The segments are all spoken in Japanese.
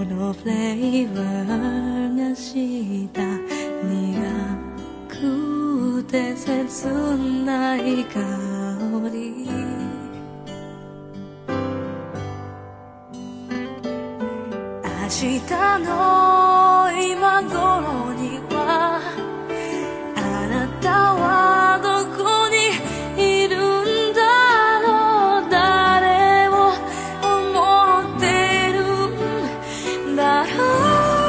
のフレーバーがした苦くて切ない香り明日の今頃にはあなたはどこにいるんだろう誰を思ってるんだろう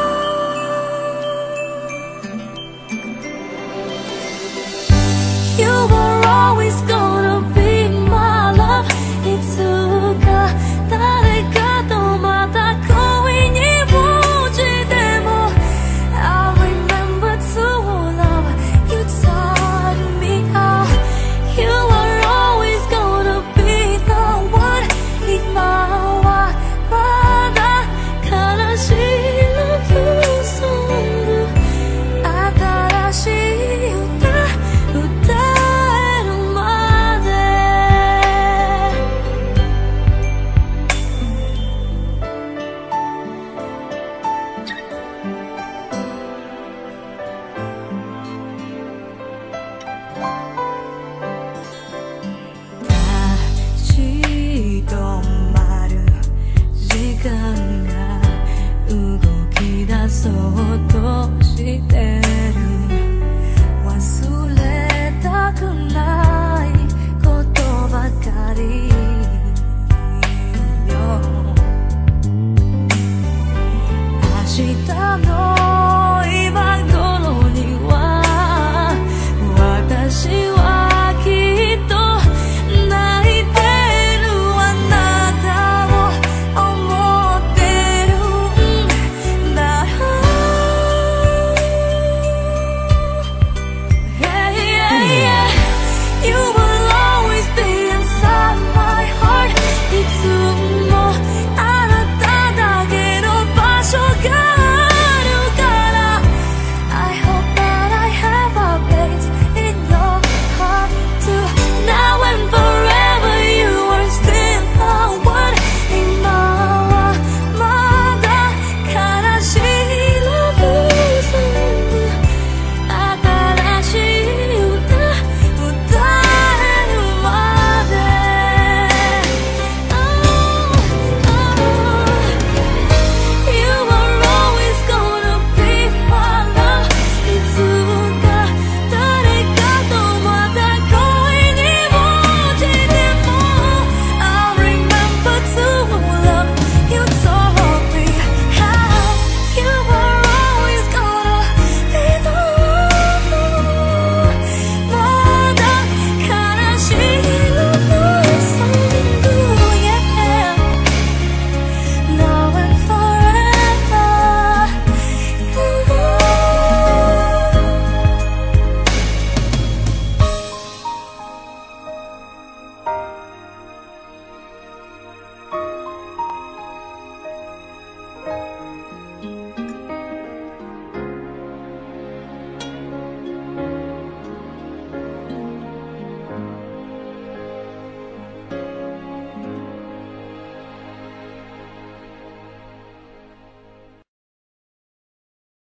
You were always gonna be my love いつか誰かとまた恋に落ちても I remember true love You taught me how You were always gonna be the one 今はまだ悲しい Love song 新しい歌えるまで立ち止まる時間が動き出そうとしてる忘れたくないことばかりよ明日の